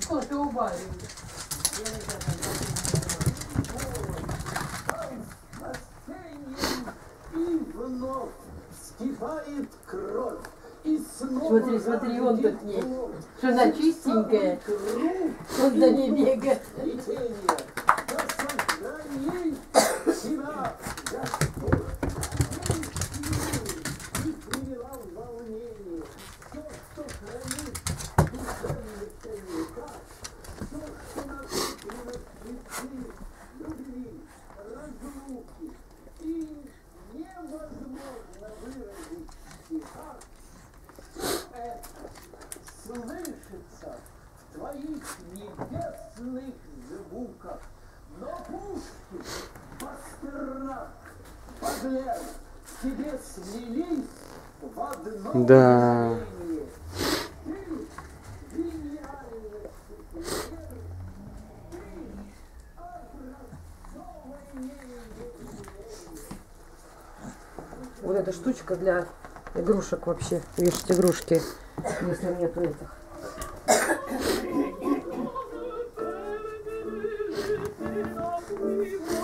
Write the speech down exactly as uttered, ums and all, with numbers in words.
Что ты убавил? Смотри, смотри, он тут есть. Что она чистенькая. Он за ней бегает. Слышится в твоих небесных звуках, но Пушкин, Пастернак, Бадлер тебе слились в одно Да. мгновение. Ты гениальный сутенер, ты образцовое явление. Вот эта штучка для игрушек вообще. Вешать игрушки, если нету этих. Thank you.